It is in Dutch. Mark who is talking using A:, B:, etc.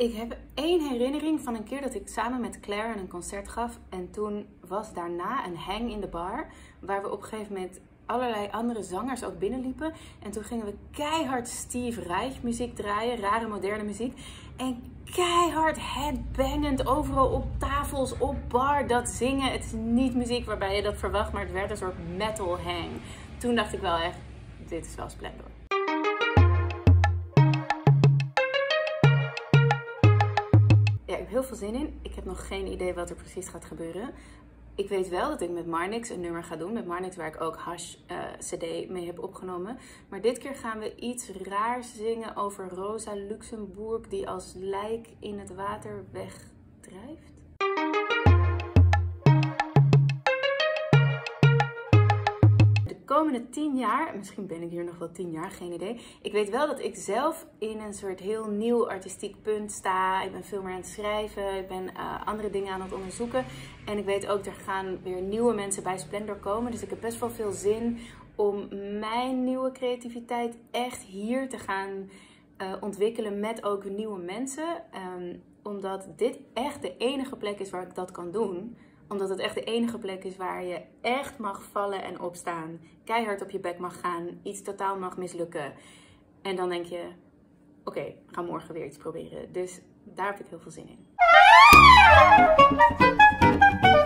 A: Ik heb één herinnering van een keer dat ik samen met Claire een concert gaf. En toen was daarna een hang in de bar. Waar we op een gegeven moment allerlei andere zangers ook binnenliepen. En toen gingen we keihard Steve Reich muziek draaien. Rare moderne muziek. En keihard headbangend overal op tafels, op bar. Dat zingen. Het is niet muziek waarbij je dat verwacht. Maar het werd een soort metal hang. Toen dacht ik wel echt, dit is wel Splendor. Ja, ik heb heel veel zin in. Ik heb nog geen idee wat er precies gaat gebeuren. Ik weet wel dat ik met Marnix een nummer ga doen. Met Marnix waar ik ook Hash CD mee heb opgenomen. Maar dit keer gaan we iets raars zingen over Rosa Luxemburg die als lijk in het water wegdrijft. De komende 10 jaar, misschien ben ik hier nog wel 10 jaar, geen idee. Ik weet wel dat ik zelf in een soort heel nieuw artistiek punt sta. Ik ben veel meer aan het schrijven, ik ben andere dingen aan het onderzoeken. En ik weet ook, er gaan weer nieuwe mensen bij Splendor komen. Dus ik heb best wel veel zin om mijn nieuwe creativiteit echt hier te gaan ontwikkelen met ook nieuwe mensen. Omdat dit echt de enige plek is waar ik dat kan doen. Omdat het echt de enige plek is waar je echt mag vallen en opstaan. Keihard op je bek mag gaan. Iets totaal mag mislukken. En dan denk je, oké, we gaan morgen weer iets proberen. Dus daar heb ik heel veel zin in.